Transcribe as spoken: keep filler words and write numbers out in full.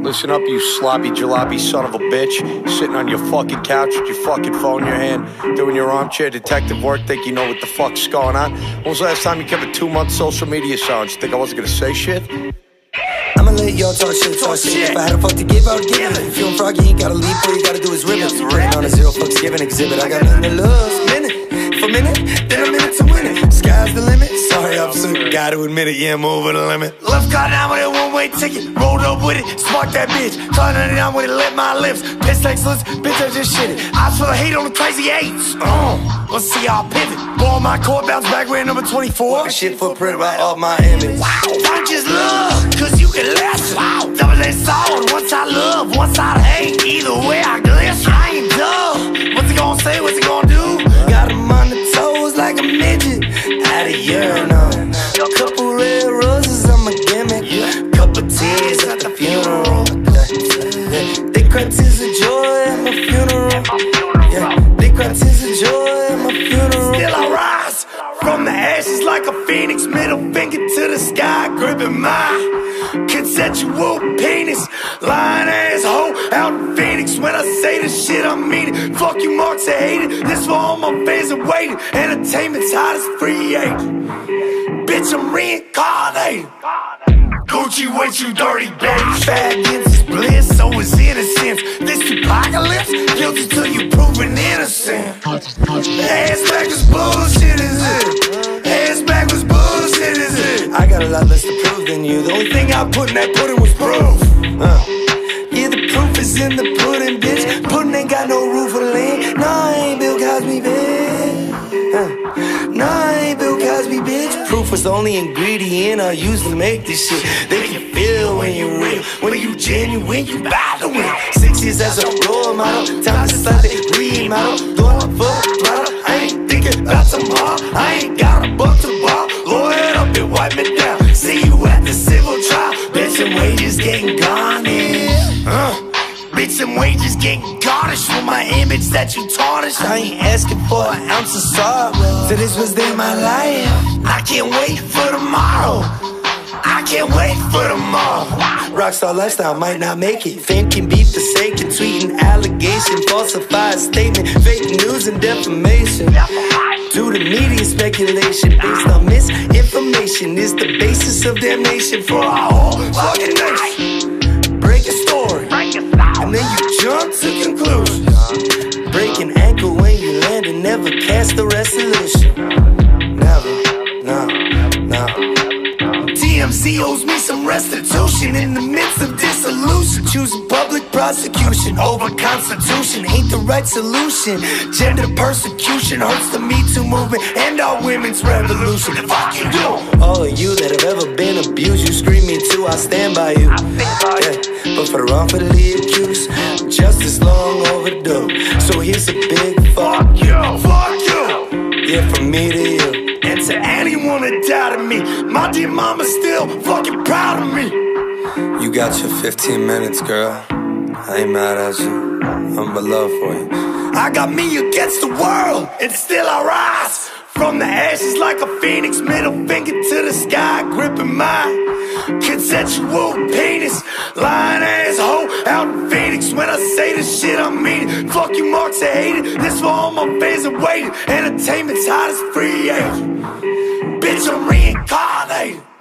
Listen up, you sloppy jalopy son of a bitch. Sitting on your fucking couch with your fucking phone in your hand, doing your armchair detective work, think you know what the fuck's going on. When was the last time you kept a two-month social media silence? You think I wasn't gonna say shit? I'ma let y'all talk shit, talk shit. If I had a fuck to give, I would give it. If you feeling froggy, you ain't gotta leave, all you gotta do is rip it. Written on a zero fucks given exhibit. I got nothing to lose, minute for minute, then a minute to win it. Sky's the limit, sorry officer, gotta admit it, yeah, I'm over the limit. Left car down with a one-way ticket, rolled up with it, sparked that bitch. Turned it down with it, lit my lips. Piss excellence, bitch, I just shit it. Eyes full of hate on the crazy eights. Uh, let's see y'all pivot. Ball my court, bounce back, wearing number twenty-four. Shit footprint right off my image. Wow, don't just look, cause you can less. Wow, double A solid, one side love, one side hate. Either way I glitch, I ain't dumb. What's he gonna say, what's he gonna do? Got him on the toes like a midget. Out of urinal. Couple red roses on my gimmick. Couple tears at the funeral. They cry tears of joy at my funeral. Yeah, they cry tears of joy at my funeral. Still I rise from the ashes like a phoenix. Middle finger to the sky, gripping my consensual penis. Lying ass hoe out in Phoenix. When I say this shit, I mean it. Fuck you marks, I hate it. This for all my fans are waiting. Entertainment's hot as free agent. Bitch, I'm reincarnated. Gucci with you dirty baby. Faggots is bliss, so is innocence. This apocalypse, guilty till you proven innocent. Ass backwards bullshit is it. Ass backwards bullshit is it. I got a lot less to prove than you. The only thing I put in that pudding was proof. uh. Yeah, the proof is in the pudding, bitch. Pudding ain't got no roof or land. No, I ain't Bill Cosby, bitch. uh. No, I ain't Bill Cosby, bitch. Proof was the only ingredient I used to make this shit. They can feel when you real, when you genuine, you bout to win. Six years as a role model, time to start the remodel. Going for the throttle, I ain't thinking about tomorrow. I ain't got a buck to bar. Lawyer it up and wipe me down. See you at the civil trial. Bitch, and wages getting garnished. Uh. Bitch, and wages getting garnished with my image that you tarnished. I ain't asking for an ounce of sorrow. So this was in my life. I can't wait for tomorrow. I can't wait for tomorrow. Rockstar lifestyle might not make it. Fame can be forsaken. Tweeting allegation, falsified statement, fake news and defamation. Due to media speculation based on misinformation is the basis of damnation for our whole fucking nation. Break a story, and then you jump to conclusions. Break an ankle when you land and never cast a resolution. Never, no, no. T M Z owes me some restitution in the midst of dissolution. Choosing public prosecution over constitution ain't the right solution. Gender persecution hurts the Me Too movement and our women's revolution. Fuck you do. All of you that have ever been abused, you scream me too, I stand by you. Yeah, but for the wrongfully accused, justice long overdue. So here's a big fuck you, fuck you. Yeah, from me to you. And to anyone that doubted me, my dear mama's still fucking proud of me. You got your fifteen minutes, girl. I ain't mad at you. I'm in love for you. I got me against the world, and still I rise from the ashes like a phoenix. Middle finger to the sky, gripping my consensual penis. Lying ass hoe out in Phoenix. When I say this shit, I mean it. Fuck you marks, I hate it. This for all my fans are waiting. Entertainment's hot as free agent. Bitch, I'm reincarnated.